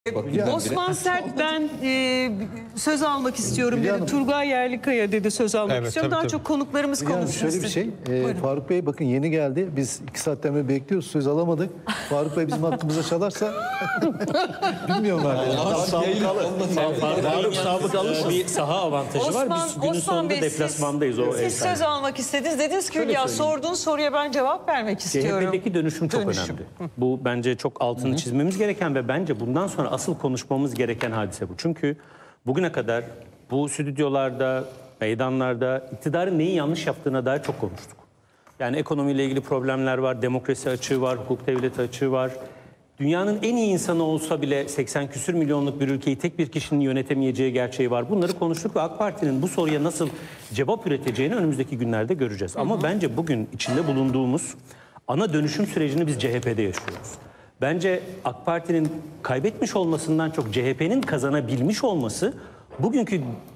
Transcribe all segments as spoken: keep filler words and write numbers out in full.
Osman Sert ben e, söz almak istiyorum Hülya dedi. Hanım. Turgay Yerlikaya dedi söz almak Evet, istiyorum. tabii, Daha tabii. çok konuklarımız Yani konuşsun. şöyle bir şey, e, Faruk Bey bakın yeni geldi. Biz iki saatten beri bekliyoruz, söz alamadık. Faruk Bey bizim hakkımıza çalarsa bilmiyorum artık. Faruk sabıkalı bir saha avantajı var. Biz günün sonunda Bey, deplasmandayız siz, o ev siz söz sahibi. almak istediniz. Dediniz ki Şöyle ya söyleyeyim. sorduğun soruya ben cevap vermek istiyorum. C H P'deki dönüşüm çok Dönüşüm. önemli. Bu bence çok altını çizmemiz gereken ve bence bundan sonra asıl konuşmamız gereken hadise bu. Çünkü bugüne kadar bu stüdyolarda, meydanlarda iktidarın neyi yanlış yaptığına dair çok konuştuk. Yani ekonomiyle ilgili problemler var, demokrasi açığı var, hukuk devleti açığı var. Dünyanın en iyi insanı olsa bile seksen küsür milyonluk bir ülkeyi tek bir kişinin yönetemeyeceği gerçeği var. Bunları konuştuk ve AK Parti'nin bu soruya nasıl cevap üreteceğini önümüzdeki günlerde göreceğiz. Ama hı hı. bence bugün içinde bulunduğumuz ana dönüşüm sürecini biz C H P'de yaşıyoruz. Bence AK Parti'nin kaybetmiş olmasından çok C H P'nin kazanabilmiş olması bugünkü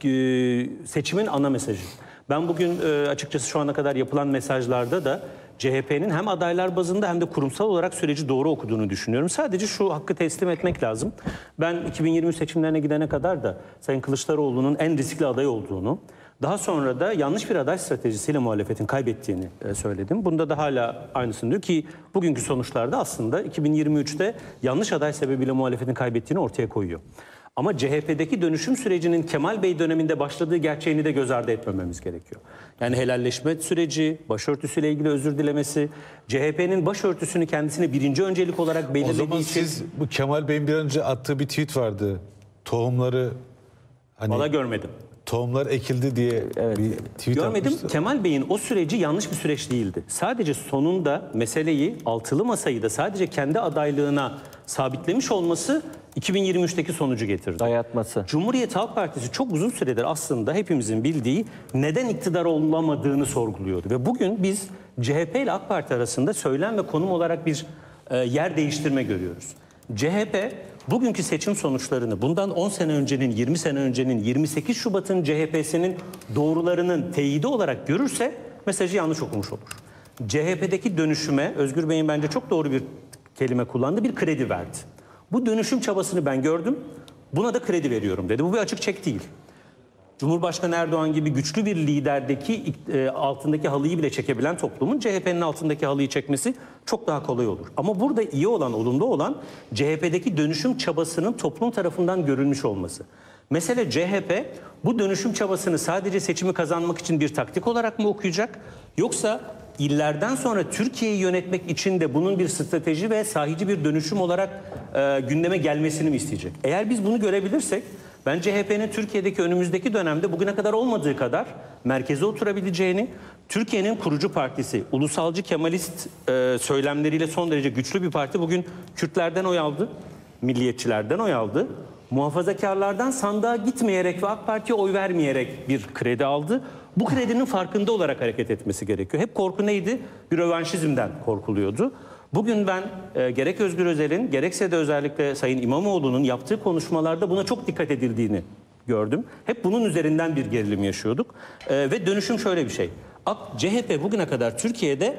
e, seçimin ana mesajı. Ben bugün e, açıkçası şu ana kadar yapılan mesajlarda da C H P'nin hem adaylar bazında hem de kurumsal olarak süreci doğru okuduğunu düşünüyorum. Sadece şu hakkı teslim etmek lazım. Ben iki bin yirmi üç seçimlerine gidene kadar da Sayın Kılıçdaroğlu'nun en riskli aday olduğunu, daha sonra da yanlış bir aday stratejisiyle muhalefetin kaybettiğini söyledim. Bunda da hala aynısını diyor ki bugünkü sonuçlarda aslında iki bin yirmi üçte yanlış aday sebebiyle muhalefetin kaybettiğini ortaya koyuyor. Ama C H P'deki dönüşüm sürecinin Kemal Bey döneminde başladığı gerçeğini de göz ardı etmememiz gerekiyor. Yani helalleşme süreci, başörtüsüyle ilgili özür dilemesi, C H P'nin başörtüsünü kendisine birinci öncelik olarak belirlediği için... O zaman siz bu Kemal Bey'in bir önce attığı bir tweet vardı. Tohumları hani Valla görmedim. Tohumlar ekildi diye Evet. bir tweet Görmedim. atmıştı. Kemal Bey'in o süreci yanlış bir süreç değildi. Sadece sonunda meseleyi, altılı masayı da sadece kendi adaylığına sabitlemiş olması iki bin yirmi üçteki sonucu getirdi. Dayatması. Cumhuriyet Halk Partisi çok uzun süredir aslında hepimizin bildiği neden iktidar olamadığını sorguluyordu. Ve bugün biz C H P ile AK Parti arasında söylem ve konum olarak bir e, yer değiştirme görüyoruz. C H P bugünkü seçim sonuçlarını bundan on sene öncenin, yirmi sene öncenin, yirmi sekiz Şubat'ın C H P'sinin doğrularının teyidi olarak görürse mesajı yanlış okumuş olur. C H P'deki dönüşüme Özgür Bey'in bence çok doğru bir kelime kullandı, bir kredi verdi. Bu dönüşüm çabasını ben gördüm, buna da kredi veriyorum dedi. Bu bir açık çek değil. Cumhurbaşkanı Erdoğan gibi güçlü bir liderdeki e, altındaki halıyı bile çekebilen toplumun C H P'nin altındaki halıyı çekmesi çok daha kolay olur. Ama burada iyi olan, olumlu olan C H P'deki dönüşüm çabasının toplum tarafından görülmüş olması. Mesele C H P bu dönüşüm çabasını sadece seçimi kazanmak için bir taktik olarak mı okuyacak? Yoksa illerden sonra Türkiye'yi yönetmek için de bunun bir strateji ve sahici bir dönüşüm olarak e, gündeme gelmesini mi isteyecek? Eğer biz bunu görebilirsek ben C H P'nin Türkiye'deki önümüzdeki dönemde bugüne kadar olmadığı kadar merkeze oturabileceğini, Türkiye'nin kurucu partisi, ulusalcı Kemalist e, söylemleriyle son derece güçlü bir parti bugün Kürtlerden oy aldı, milliyetçilerden oy aldı, muhafazakarlardan sandığa gitmeyerek ve AK Parti'ye oy vermeyerek bir kredi aldı. Bu kredinin farkında olarak hareket etmesi gerekiyor. Hep korku neydi? Bir rövanşizmden korkuluyordu. Bugün ben e, gerek Özgür Özel'in gerekse de özellikle Sayın İmamoğlu'nun yaptığı konuşmalarda buna çok dikkat edildiğini gördüm. Hep bunun üzerinden bir gerilim yaşıyorduk. E, ve dönüşüm şöyle bir şey. C H P bugüne kadar Türkiye'de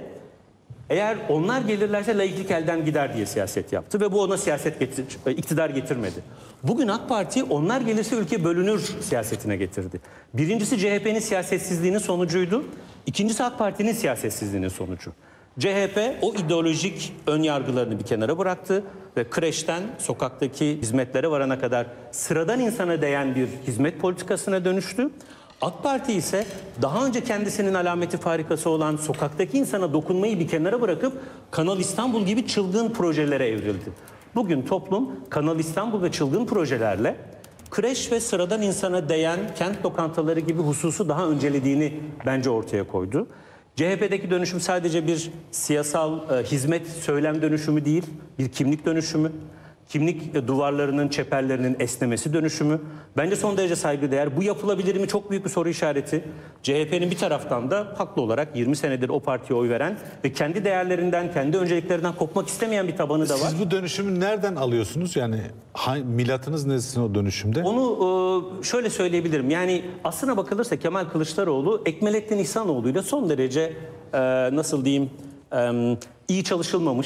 eğer onlar gelirlerse laiklik elden gider diye siyaset yaptı ve bu ona siyaset getir, iktidar getirmedi. Bugün AK Parti onlar gelirse ülke bölünür siyasetine getirdi. Birincisi C H P'nin siyasetsizliğinin sonucuydu. İkincisi AK Parti'nin siyasetsizliğinin sonucu. C H P o ideolojik ön yargılarını bir kenara bıraktı ve kreşten sokaktaki hizmetlere varana kadar sıradan insana değen bir hizmet politikasına dönüştü. AK Parti ise daha önce kendisinin alameti farikası olan sokaktaki insana dokunmayı bir kenara bırakıp Kanal İstanbul gibi çılgın projelere evrildi. Bugün toplum Kanal İstanbul ve çılgın projelerle kreş ve sıradan insana değen kent lokantaları gibi hususu daha öncelediğini bence ortaya koydu. C H P'deki dönüşüm sadece bir siyasal e, hizmet söylem dönüşümü değil, bir kimlik dönüşümü. Kimlik e, duvarlarının, çeperlerinin esnemesi dönüşümü. Bence son derece saygıdeğer. Bu yapılabilir mi? Çok büyük bir soru işareti. C H P'nin bir taraftan da haklı olarak yirmi senedir o partiye oy veren ve kendi değerlerinden, kendi önceliklerinden kopmak istemeyen bir tabanı da var. Siz bu dönüşümü nereden alıyorsunuz? Yani milatınız nesin o dönüşümde? Onu e, şöyle söyleyebilirim. Yani aslına bakılırsa Kemal Kılıçdaroğlu Ekmelettin İhsanoğlu'yla son derece e, nasıl diyeyim e, iyi çalışılmamış,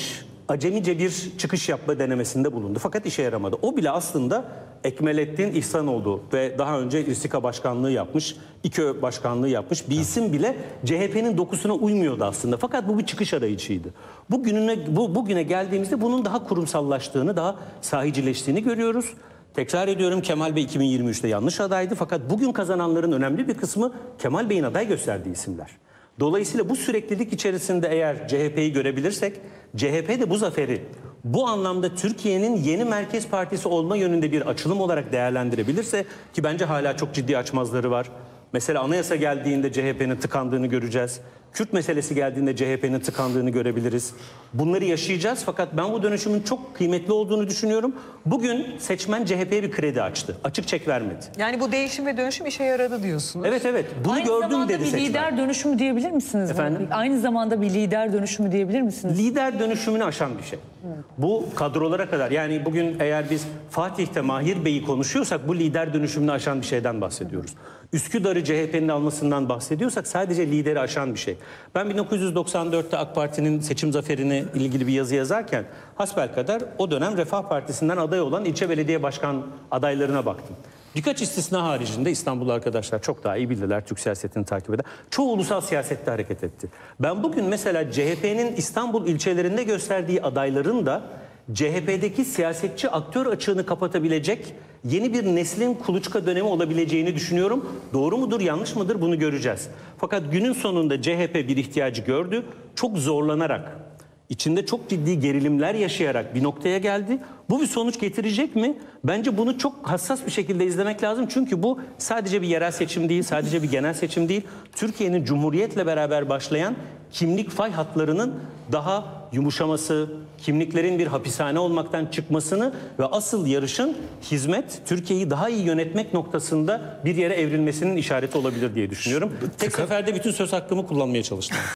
acemice bir çıkış yapma denemesinde bulundu. Fakat işe yaramadı. O bile aslında Ekmelettin İhsanoğlu ve daha önce İSİKA başkanlığı yapmış, İKÖ başkanlığı yapmış bir isim bile C H P'nin dokusuna uymuyordu aslında. Fakat bu bir çıkış arayışıydı. Bugüne, bu, bugüne geldiğimizde bunun daha kurumsallaştığını, daha sahicileştiğini görüyoruz. Tekrar ediyorum, Kemal Bey iki bin yirmi üçte yanlış adaydı. Fakat bugün kazananların önemli bir kısmı Kemal Bey'in aday gösterdiği isimler. Dolayısıyla bu süreklilik içerisinde eğer C H P'yi görebilirsek, C H P de bu zaferi bu anlamda Türkiye'nin yeni merkez partisi olma yönünde bir açılım olarak değerlendirebilirse, ki bence hala çok ciddi açmazları var. Mesela anayasa geldiğinde C H P'nin tıkandığını göreceğiz. Kürt meselesi geldiğinde C H P'nin tıkandığını görebiliriz. Bunları yaşayacağız, fakat ben bu dönüşümün çok kıymetli olduğunu düşünüyorum. Bugün seçmen C H P'ye bir kredi açtı. Açık çek vermedi. Yani bu değişim ve dönüşüm işe yaradı diyorsunuz. Evet evet, bunu Aynı gördüm zamanda dedi bir seçmen. lider dönüşümü diyebilir misiniz? Efendim? Aynı zamanda bir lider dönüşümü diyebilir misiniz? Lider dönüşümünü aşan bir şey. Bu kadrolara kadar, yani bugün eğer biz Fatih'te Mahir Bey'i konuşuyorsak bu lider dönüşümünü aşan bir şeyden bahsediyoruz. Üsküdar'ı C H P'nin almasından bahsediyorsak sadece lideri aşan bir şey. Ben bin dokuz yüz doksan dörtte AK Parti'nin seçim zaferine ilgili bir yazı yazarken hasbelkader o dönem Refah Partisi'nden aday olan ilçe belediye başkan adaylarına baktım. Birkaç istisna haricinde İstanbullu arkadaşlar çok daha iyi bilirler, Türk siyasetini takip eder. Çoğu ulusal siyasette hareket etti. Ben bugün mesela C H P'nin İstanbul ilçelerinde gösterdiği adayların da C H P'deki siyasetçi aktör açığını kapatabilecek yeni bir neslin kuluçka dönemi olabileceğini düşünüyorum. Doğru mudur, yanlış mıdır bunu göreceğiz. Fakat günün sonunda C H P bir ihtiyacı gördü. Çok zorlanarak, içinde çok ciddi gerilimler yaşayarak bir noktaya geldi. Bu bir sonuç getirecek mi? Bence bunu çok hassas bir şekilde izlemek lazım. Çünkü bu sadece bir yerel seçim değil, sadece bir genel seçim değil. Türkiye'nin Cumhuriyet'le beraber başlayan kimlik fay hatlarının daha yumuşaması, kimliklerin bir hapishane olmaktan çıkmasını ve asıl yarışın hizmet, Türkiye'yi daha iyi yönetmek noktasında bir yere evrilmesinin işareti olabilir diye düşünüyorum. Tek seferde bütün söz hakkımı kullanmaya çalıştım.